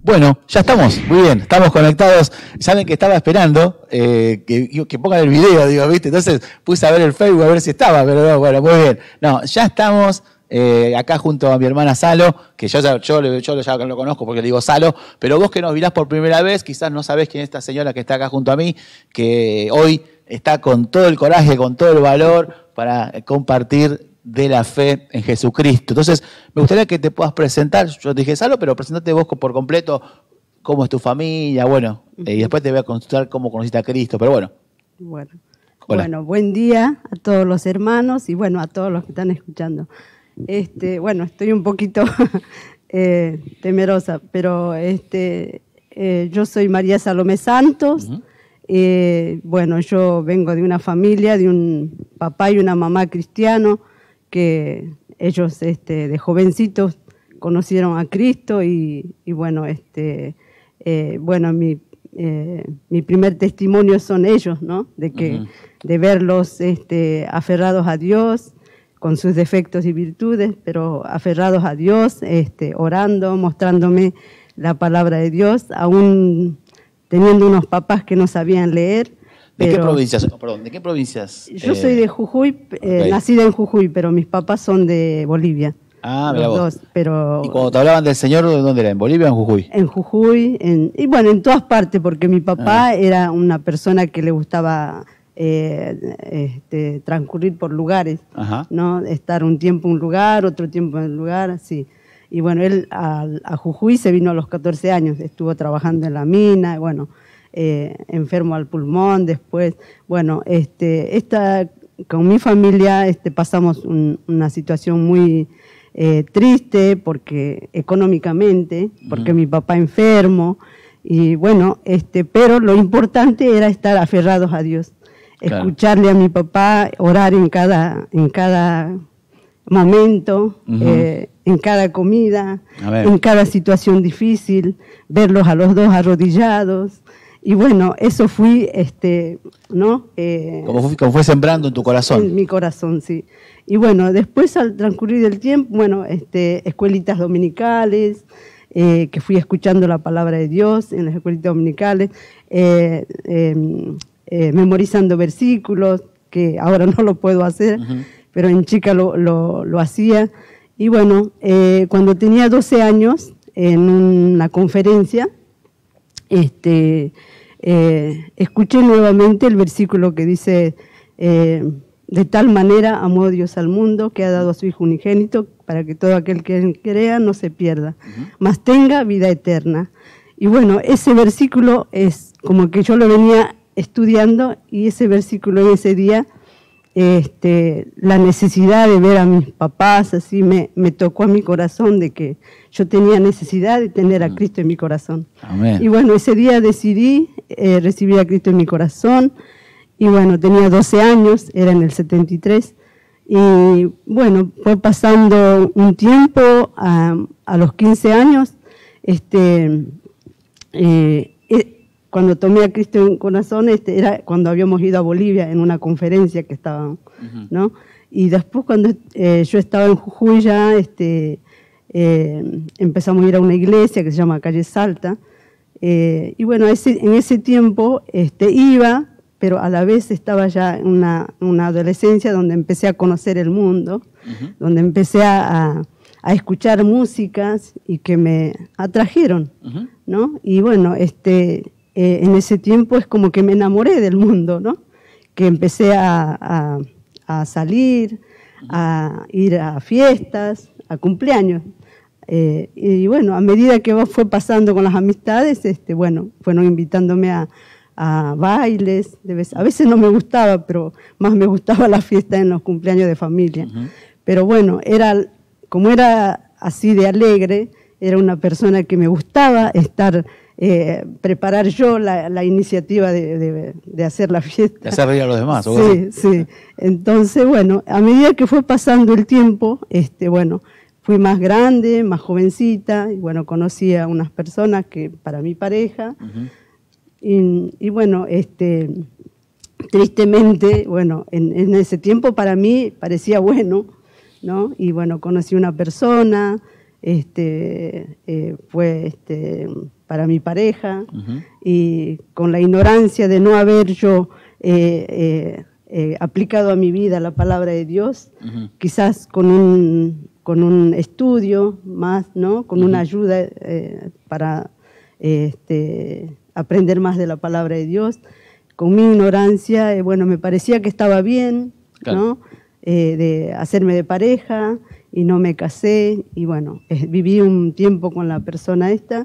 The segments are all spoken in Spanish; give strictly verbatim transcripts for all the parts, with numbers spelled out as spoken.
Bueno, ya estamos, muy bien, estamos conectados. Saben que estaba esperando eh, que, que pongan el video, digo, ¿viste? Entonces puse a ver el Facebook a ver si estaba, pero no, bueno, muy bien. No, ya estamos eh, acá junto a mi hermana Salo, que yo, ya, yo, yo ya lo conozco porque le digo Salo, pero vos que nos mirás por primera vez, quizás no sabés quién es esta señora que está acá junto a mí, que hoy está con todo el coraje, con todo el valor para compartir de la fe en Jesucristo. Entonces, me gustaría que te puedas presentar. Yo te dije, Salo, pero presentate vos por completo, cómo es tu familia, bueno, uh-huh. Y después te voy a contar cómo conociste a Cristo, pero bueno. Bueno. Bueno, buen día a todos los hermanos y bueno, a todos los que están escuchando. Este, bueno, estoy un poquito eh, temerosa, pero este, eh, yo soy María Salomé Santos. Uh-huh. eh, bueno, yo vengo de una familia, de un papá y una mamá cristiano, que ellos este, de jovencitos conocieron a Cristo y, y bueno, este, eh, bueno mi, eh, mi primer testimonio son ellos, ¿no? De, que, uh-huh. de verlos este, aferrados a Dios, con sus defectos y virtudes, pero aferrados a Dios, este, orando, mostrándome la palabra de Dios, aún teniendo unos papás que no sabían leer. ¿De pero, qué provincias? Oh, perdón, ¿de qué provincias? Yo eh, soy de Jujuy, eh, okay. nacida en Jujuy, pero mis papás son de Bolivia. Ah, mira vos. Dos, pero, ¿Y cuando te hablaban del Señor, dónde era? ¿En Bolivia o en Jujuy? En Jujuy, en, y bueno, en todas partes, porque mi papá ah. era una persona que le gustaba eh, este, transcurrir por lugares, Ajá. ¿no? Estar un tiempo en un lugar, otro tiempo en el lugar, así. Y bueno, él a, a Jujuy se vino a los catorce años, estuvo trabajando en la mina, bueno... Eh, enfermo al pulmón, después, bueno, este, esta, con mi familia este, pasamos un, una situación muy eh, triste, porque económicamente, porque uh-huh. mi papá enfermo, y bueno, este, pero lo importante era estar aferrados a Dios, claro. Escucharle a mi papá, orar en cada, en cada momento, uh-huh. eh, en cada comida, en cada situación difícil, verlos a los dos arrodillados. Y bueno, eso fui, este, ¿no? Eh, como, fue, como fue sembrando en tu corazón. En mi corazón, sí. Y bueno, después al transcurrir del tiempo, bueno, este, escuelitas dominicales, eh, que fui escuchando la palabra de Dios en las escuelitas dominicales, eh, eh, eh, memorizando versículos, que ahora no lo puedo hacer, uh-huh. pero en chica lo, lo, lo hacía. Y bueno, eh, cuando tenía doce años, en una conferencia, este... Eh, escuché nuevamente el versículo que dice, eh, de tal manera amó Dios al mundo que ha dado a su Hijo unigénito para que todo aquel que crea no se pierda, uh-huh. mas tenga vida eterna. Y bueno, ese versículo es como que yo lo venía estudiando y ese versículo en ese día, este, la necesidad de ver a mis papás, así me, me tocó a mi corazón de que yo tenía necesidad de tener a Cristo en mi corazón. Amén. Y bueno, ese día decidí eh, recibir a Cristo en mi corazón y bueno, tenía doce años, era en el setenta y tres y bueno, fue pasando un tiempo, a, a los quince años, este... Eh, cuando tomé a Cristo en corazón, este, era cuando habíamos ido a Bolivia en una conferencia que estábamos, uh-huh. ¿no? Y después cuando eh, yo estaba en Jujuy ya, este, eh, empezamos a ir a una iglesia que se llama Calle Salta, eh, y bueno, ese, en ese tiempo este, iba, pero a la vez estaba ya en una, una adolescencia donde empecé a conocer el mundo, uh-huh. donde empecé a, a escuchar músicas y que me atrajeron, uh-huh. ¿no? Y bueno, este... Eh, en ese tiempo es como que me enamoré del mundo, ¿no? Que empecé a, a, a salir, a ir a fiestas, a cumpleaños. Eh, y bueno, a medida que fue pasando con las amistades, este, bueno, fueron invitándome a, a bailes. De vez, a veces no me gustaba, pero más me gustaba la fiesta en los cumpleaños de familia. Uh-huh. Pero bueno, era, como era así de alegre, era una persona que me gustaba estar... Eh, preparar yo la, la iniciativa de, de, de hacer la fiesta. De hacer reír a los demás. Sí, vos? sí. Entonces, bueno, a medida que fue pasando el tiempo, este, bueno, fui más grande, más jovencita, y bueno, conocí a unas personas que para mi pareja, uh-huh. y, y bueno, este, tristemente, bueno, en, en ese tiempo para mí parecía bueno, ¿no? Y bueno, conocí una persona, este, eh, fue, este, para mi pareja, Uh-huh. y con la ignorancia de no haber yo eh, eh, eh, aplicado a mi vida la palabra de Dios, uh-huh. quizás con un, con un estudio más, ¿no? Con uh-huh. una ayuda eh, para eh, este, aprender más de la palabra de Dios. Con mi ignorancia, eh, bueno, me parecía que estaba bien, claro. ¿no? Eh, de hacerme de pareja, y no me casé, y bueno, eh, viví un tiempo con la persona esta,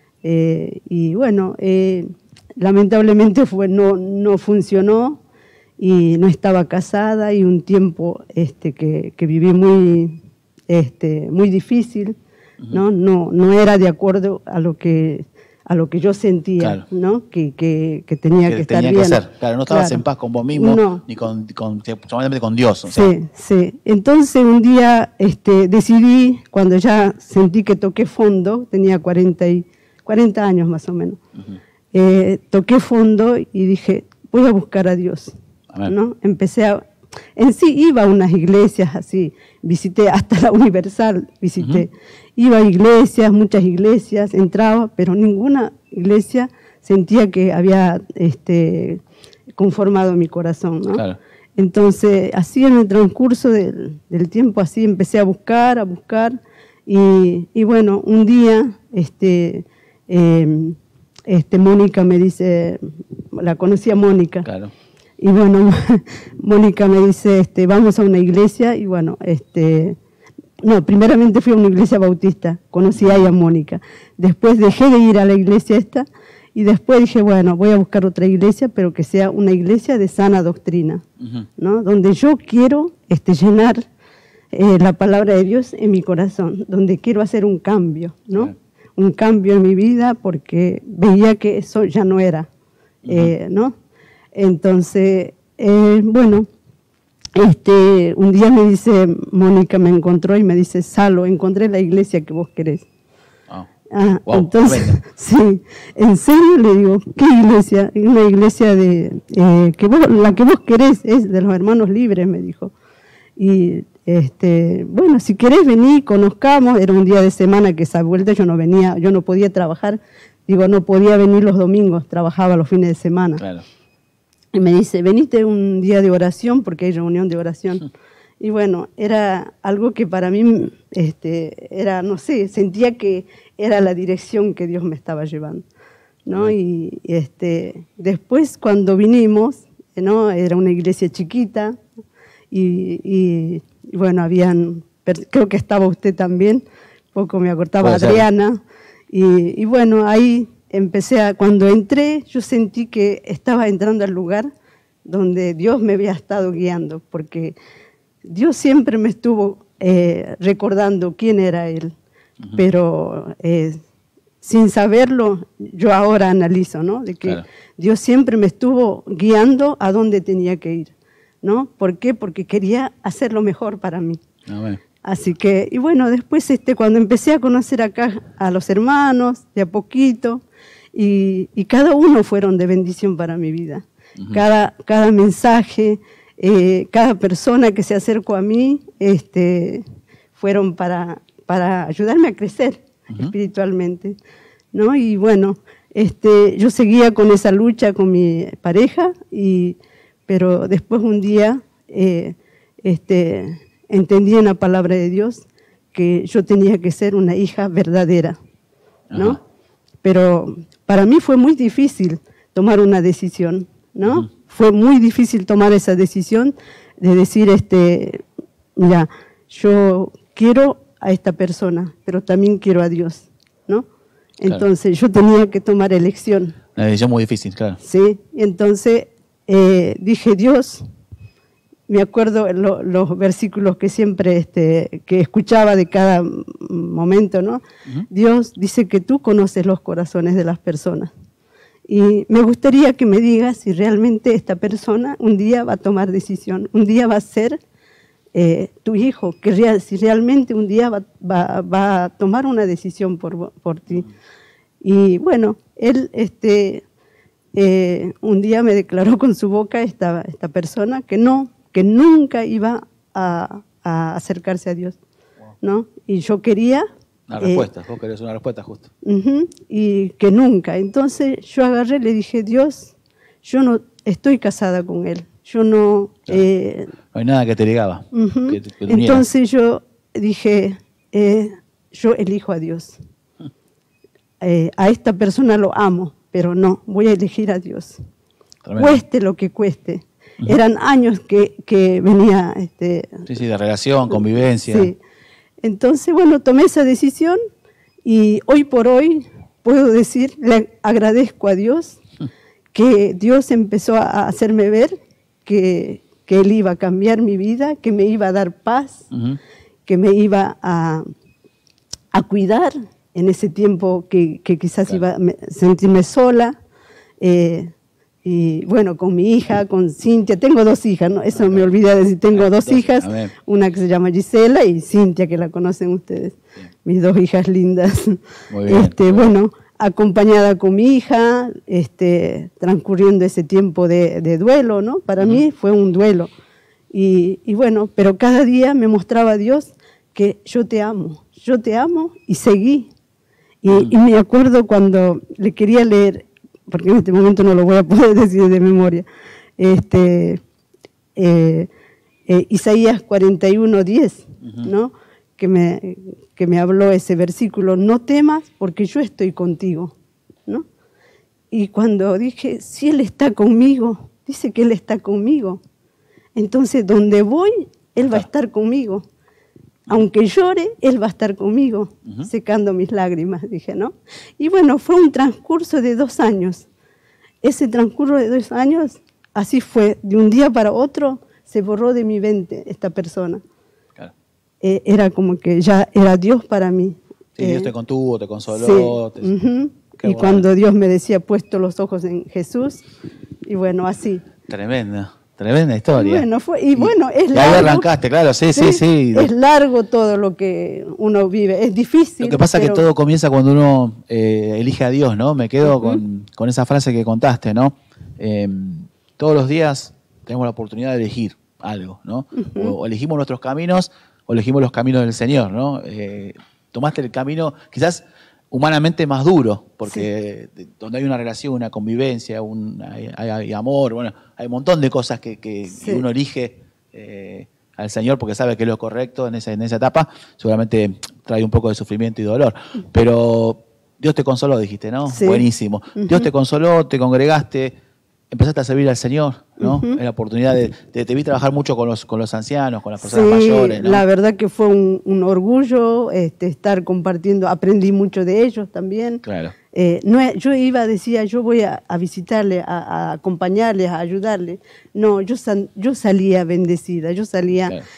eh, y bueno, eh, lamentablemente fue, no, no funcionó, y no estaba casada, y un tiempo este, que, que viví muy, este, muy difícil, uh-huh. ¿no? No, no era de acuerdo a lo que... a lo que yo sentía, claro. ¿no? Que, que, que tenía que, que estar tenía bien. Que ser. Claro, no estabas claro. en paz con vos mismo, no. ni con, con, solamente con Dios. O sí, sea. sí. Entonces un día este, decidí, cuando ya sentí que toqué fondo, tenía cuarenta, y, cuarenta años más o menos, uh-huh. eh, toqué fondo y dije, voy a buscar a Dios, ¿no? Empecé a... En sí iba a unas iglesias así, visité hasta la Universal, visité. Uh-huh. Iba a iglesias, muchas iglesias, entraba, pero ninguna iglesia sentía que había este, conformado mi corazón, ¿no? Claro. Entonces, así en el transcurso del, del tiempo, así empecé a buscar, a buscar, y, y bueno, un día, este, eh, este, Mónica me dice, la conocí a Mónica, claro. Y bueno, Mónica me dice, este, vamos a una iglesia, y bueno, este, no, primeramente fui a una iglesia bautista, conocí ahí a Mónica. Después dejé de ir a la iglesia esta, y después dije, bueno, voy a buscar otra iglesia, pero que sea una iglesia de sana doctrina, uh-huh. ¿no? Donde yo quiero este, llenar eh, la palabra de Dios en mi corazón, donde quiero hacer un cambio, ¿no? Uh-huh. Un cambio en mi vida, porque veía que eso ya no era, uh-huh. eh, ¿no? Entonces, eh, bueno, este, un día me dice, Mónica me encontró y me dice, Salo, encontré la iglesia que vos querés. Oh. Ah, wow. Entonces, sí, en serio le digo, ¿qué iglesia? Una iglesia de, eh, que vos, la que vos querés es de los hermanos libres, me dijo. Y, este, bueno, si querés venir, conozcamos, era un día de semana que esa vuelta yo no venía, yo no podía trabajar, digo, no podía venir los domingos, trabajaba los fines de semana. Claro. Y me dice, veniste un día de oración, porque hay reunión de oración. Sí. Y bueno, era algo que para mí, este, era, no sé, sentía que era la dirección que Dios me estaba llevando, ¿no? Sí. Y este, después cuando vinimos, ¿no? Era una iglesia chiquita, y, y, y bueno, habían, creo que estaba usted también, poco me acordaba Adriana, y, y bueno, ahí... Empecé a, cuando entré, yo sentí que estaba entrando al lugar donde Dios me había estado guiando, porque Dios siempre me estuvo eh, recordando quién era Él, uh-huh. pero eh, sin saberlo, yo ahora analizo, ¿no? De que claro. Dios siempre me estuvo guiando a dónde tenía que ir, ¿no? ¿Por qué? Porque quería hacer lo mejor para mí. Ah, bueno. Así que, y bueno, después este, cuando empecé a conocer acá a los hermanos, de a poquito, y, y cada uno fueron de bendición para mi vida. Uh-huh. Cada, cada mensaje, eh, cada persona que se acercó a mí, este, fueron para, para ayudarme a crecer uh-huh. espiritualmente, ¿no? Y bueno, este, yo seguía con esa lucha con mi pareja, y, pero después un día eh, este, entendí en la palabra de Dios que yo tenía que ser una hija verdadera, ¿no? Uh-huh. Pero para mí fue muy difícil tomar una decisión, ¿no? Uh-huh. Fue muy difícil tomar esa decisión de decir, este, mira, yo quiero a esta persona, pero también quiero a Dios, ¿no? Entonces claro. yo tenía que tomar elección. Una decisión muy difícil, claro. Sí, entonces eh, dije, Dios, me acuerdo lo, los versículos que siempre este, que escuchaba de cada momento, ¿no? Uh-huh. Dios dice que tú conoces los corazones de las personas. Y me gustaría que me digas si realmente esta persona un día va a tomar decisión, un día va a ser eh, tu hijo, que real, si realmente un día va, va, va a tomar una decisión por, por ti. Y bueno, él este, eh, un día me declaró con su boca esta, esta persona que no, que nunca iba a, a acercarse a Dios, ¿no? Y yo quería Una respuesta, eh, vos querés una respuesta justo. Uh-huh, y que nunca. Entonces yo agarré y le dije, Dios, yo no estoy casada con él. Yo no... Claro. Eh, no hay nada que te ligaba. Uh-huh. que te, que Entonces yo dije, eh, yo elijo a Dios. Eh, a esta persona lo amo, pero no, voy a elegir a Dios. Tremendo. Cueste lo que cueste. Uh-huh. Eran años que, que venía... Este, sí, sí, de relación, convivencia. Sí. Entonces, bueno, tomé esa decisión y hoy por hoy puedo decir, le agradezco a Dios que Dios empezó a hacerme ver que, que Él iba a cambiar mi vida, que me iba a dar paz, uh-huh. que me iba a, a cuidar en ese tiempo que, que quizás claro. iba a sentirme sola. Eh, y bueno, con mi hija, con Cintia, tengo dos hijas, ¿no? Eso me olvidé de decir, tengo dos hijas, una que se llama Gisela y Cintia, que la conocen ustedes, sí. Mis dos hijas lindas. Muy bien, este, muy bueno, acompañada con mi hija, este, transcurriendo ese tiempo de, de duelo, ¿no? Para uh-huh. mí fue un duelo. Y, y bueno, pero cada día me mostraba a Dios que yo te amo, yo te amo y seguí. Y, uh-huh. y me acuerdo cuando le quería leer, porque en este momento no lo voy a poder decir de memoria, este, eh, eh, Isaías cuarenta y uno, diez, uh-huh. ¿no? que, me, que me habló ese versículo, no temas porque yo estoy contigo, ¿no? Y cuando dije, si Él está conmigo, dice que Él está conmigo, entonces donde voy, Él va a estar conmigo. Aunque llore, Él va a estar conmigo, uh-huh. secando mis lágrimas, dije, ¿no? Y bueno, fue un transcurso de dos años. Ese transcurso de dos años, así fue. De un día para otro, se borró de mi mente esta persona. Claro. Eh, era como que ya era Dios para mí. Sí, eh, Dios te contuvo, te consoló. Sí. Te... Uh-huh. Y bueno. cuando Dios me decía, puesto los ojos en Jesús, y bueno, así. Tremendo. Tremenda historia. Bueno, fue, y bueno, es y largo. ahí arrancaste, claro, sí, sí, sí. Es largo todo lo que uno vive, es difícil. Lo que pasa pero... es que todo comienza cuando uno eh, elige a Dios, ¿no? Me quedo uh-huh. con, con esa frase que contaste, ¿no? Eh, todos los días tenemos la oportunidad de elegir algo, ¿no? Uh-huh. O, o elegimos nuestros caminos o elegimos los caminos del Señor, ¿no? Eh, tomaste el camino quizás humanamente más duro, porque sí. donde hay una relación, una convivencia, un, hay, hay, hay amor, bueno, hay un montón de cosas que, que, sí. que uno elige eh, al Señor porque sabe que es lo correcto en esa, en esa etapa, seguramente trae un poco de sufrimiento y dolor, pero Dios te consoló, dijiste, ¿no? Sí. Buenísimo. Uh-huh. Dios te consoló, te congregaste, empezaste a servir al Señor, ¿no? Uh-huh. Es la oportunidad de, de, te vi trabajar mucho con los, con los ancianos, con las personas sí, mayores, ¿no? La verdad que fue un, un orgullo este, estar compartiendo, aprendí mucho de ellos también. Claro. Eh, no, yo iba, decía, yo voy a, a visitarle, a, a acompañarles, a ayudarles. No, yo, sal, yo salía bendecida, yo salía, claro.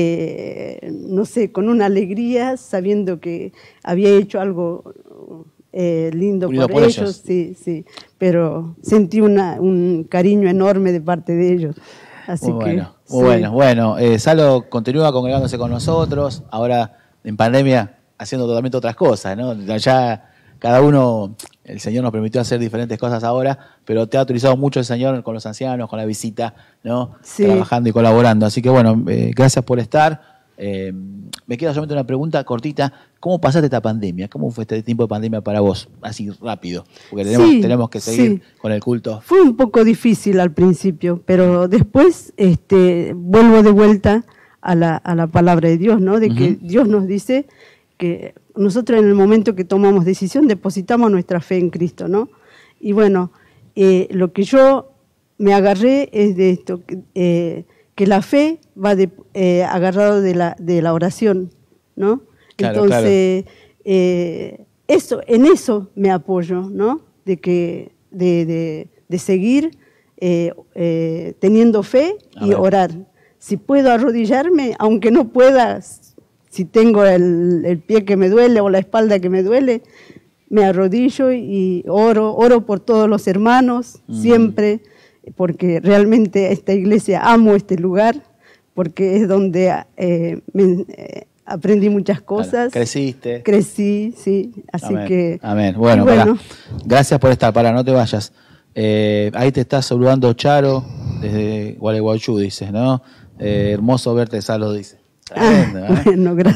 eh, no sé, con una alegría, sabiendo que había hecho algo... Eh, lindo por, por ellos, ellos, sí, sí, pero sentí una, un cariño enorme de parte de ellos. Así muy que, bueno, sí. muy bueno. Bueno, eh, Salo continúa congregándose con nosotros, ahora en pandemia haciendo totalmente otras cosas, ¿no? Ya cada uno, el Señor nos permitió hacer diferentes cosas ahora, pero te ha utilizado mucho el Señor con los ancianos, con la visita, ¿no? Sí. Trabajando y colaborando. Así que bueno, eh, gracias por estar. Eh, me queda solamente una pregunta cortita. ¿Cómo pasaste esta pandemia? ¿Cómo fue este tiempo de pandemia para vos? Así rápido, porque tenemos, sí, tenemos que seguir sí. con el culto. Fue un poco difícil al principio, pero después este, vuelvo de vuelta a la, a la palabra de Dios, ¿no? De uh-huh. que Dios nos dice que nosotros en el momento que tomamos decisión depositamos nuestra fe en Cristo, ¿no? Y bueno, eh, lo que yo me agarré es de esto, eh, que la fe va de, eh, agarrado de la, de la oración, ¿no? Claro, Entonces, claro. Eh, eso, en eso me apoyo, ¿no? De que, de, de, de seguir eh, eh, teniendo fe y orar. Si puedo arrodillarme, aunque no pueda, si tengo el, el pie que me duele o la espalda que me duele, me arrodillo y oro, oro por todos los hermanos, mm. siempre, porque realmente esta iglesia, amo este lugar, porque es donde eh, me, eh, aprendí muchas cosas. Claro, creciste. Crecí, sí, así Amén. que... Amén. Bueno, bueno. Para, gracias por estar, para, no te vayas. Eh, ahí te está saludando Charo, desde Gualeguaychú, dices, ¿no? Eh, hermoso verte, Salo, dice. Tremendo, ah, ¿eh? Bueno, gracias.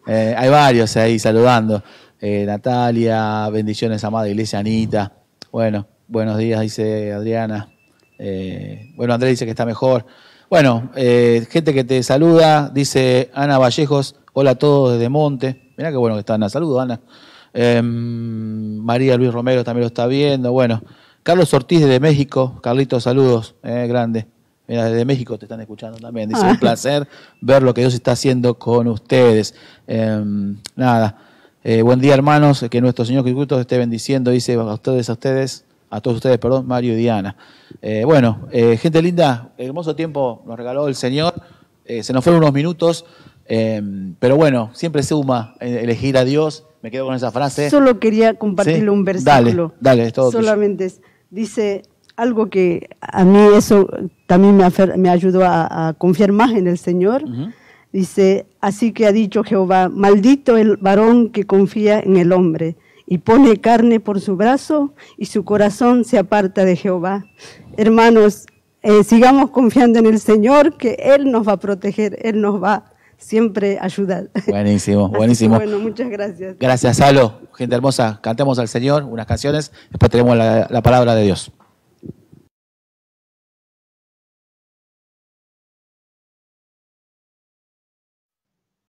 Eh, hay varios ahí saludando. Eh, Natalia, bendiciones, amada iglesia, Anita. Bueno, buenos días, dice Adriana. Eh, bueno, Andrés dice que está mejor. Bueno, eh, gente que te saluda, dice Ana Vallejos, hola a todos desde Monte. Mirá qué bueno que está Ana, saludos Ana. Eh, María Luis Romero también lo está viendo. Bueno, Carlos Ortiz desde México, Carlitos, saludos, eh, grande. Mira, desde México te están escuchando también. Dice, un placer ver lo que Dios está haciendo con ustedes. Eh, nada, eh, buen día hermanos, que nuestro Señor Jesucristo esté bendiciendo, dice a ustedes, a ustedes, a todos ustedes, perdón, Mario y Diana. Eh, bueno, eh, gente linda, hermoso tiempo nos regaló el Señor, eh, se nos fueron unos minutos, eh, pero bueno, siempre suma elegir a Dios, me quedo con esa frase. Solo quería compartirle ¿Sí? un versículo. Dale, dale, es todo Solamente es, dice algo que a mí eso también me, afer, me ayudó a, a confiar más en el Señor. Uh-huh. Dice, así que ha dicho Jehová, maldito el varón que confía en el hombre y pone carne por su brazo y su corazón se aparta de Jehová. Hermanos, eh, sigamos confiando en el Señor, que Él nos va a proteger, Él nos va siempre a ayudar. Buenísimo, buenísimo. Bueno, muchas gracias. Gracias, Salo. Gente hermosa, cantemos al Señor unas canciones, después tenemos la, la palabra de Dios.